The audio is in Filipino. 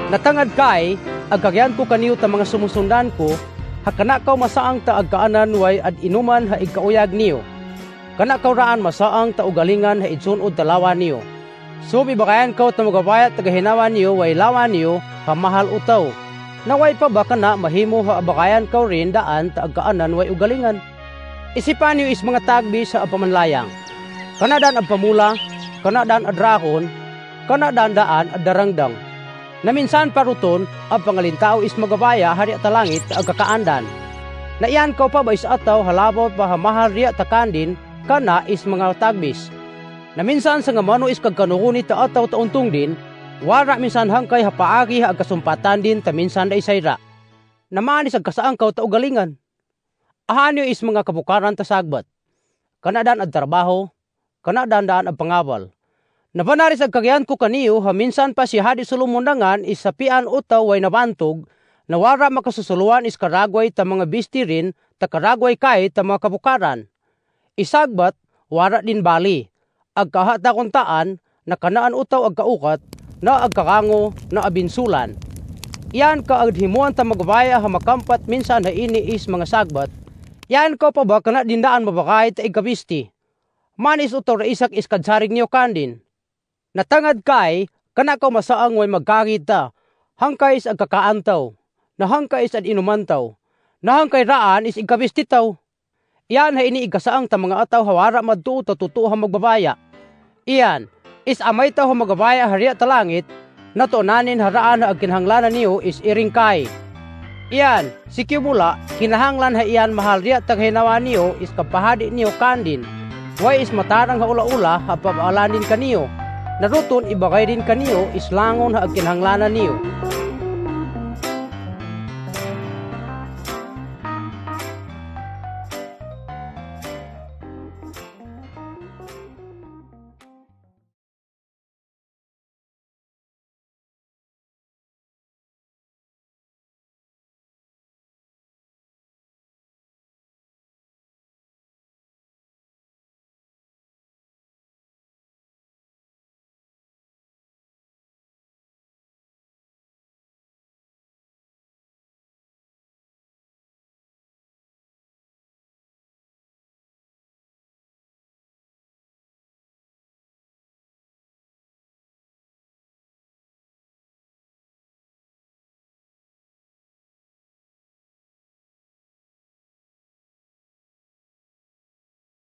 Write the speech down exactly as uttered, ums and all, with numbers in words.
Natangad kay, agkagyan ko kaniyo ta mga sumusundan ko, hakana kaw masaang ta agkaanan way ad inuman ha igkauyag niyo. Kana kaw raan masaang ta ugalingan ha idsunod talawan niyo. So bibakayan kaw ta magabayat tagahinawan niyo way lawan niyo pamahal utaw. Naway pa ba kana mahimo ha abakayan kaw rin daan ta agkaanan way ugalingan. Isipan niyo is mga tagbi sa apamanlayang. Kana daan ang pamula, kana daan adrakon, kana daan daan adarangdang. Na minsan paruton, ang pangalintao is magabaya hari at talangit agkakaandan. Na iyan ko pa ba is ataw halabot pa hamahal riya takandin, kana is mga tagbis. Na minsan sa ngamano is kagkanukuni ta ataw tauntong din, wara minsan hangkay hapaagi ha agkasumpatan din ta minsan da isayra. Naman is agkasaang kaw ta ugalingan. Ahanyo is mga kabukaran ta sagbat. Kana daan ad trabaho, kana daan daan ad pangabal. Napanaris ang kagyan ko kaniyo, haminsan pa si Hadi Sulumundangan is sapian utaw way nabantog, na wara makasusuluan is karagway ta mga bisti rin, ta karagway kay ta mga kabukaran. Isagbat, wara din bali, agkahata kuntaan, na kanaan utaw agkaukat, na agkakango, na abinsulan. Yan ka aghimuan ta magbaya ha makampat minsan na ini is mga sagbat, yan ka pa ba kana dindaan mabakay ta ikabisti. Manis utaw raisak is kadsarig niyo kandin. Natangad kay, kana kaw masaang way magkakita, hangkay is agkakaantaw, na hangkay is ad inumantaw, na hangkay raan is igkabistitaw. Iyan ha ini igasaang ta mga ataw hawara madtuo ta tutuo ha magbabaya. Iyan, is amay taw ha magbabaya hariya talangit, na tunanin haraan ha agkinhanglanan niyo is iring kay. Iyan, si Kimula, kinahanglan ha iyan mahal riya taghinawan niyo is kapahadi niyo kandin, way is matarang ha ula-ula ha pabaalanin kaniyo. Naruton ibagay din kaniyo islangon ha agkinhanglanan niyo.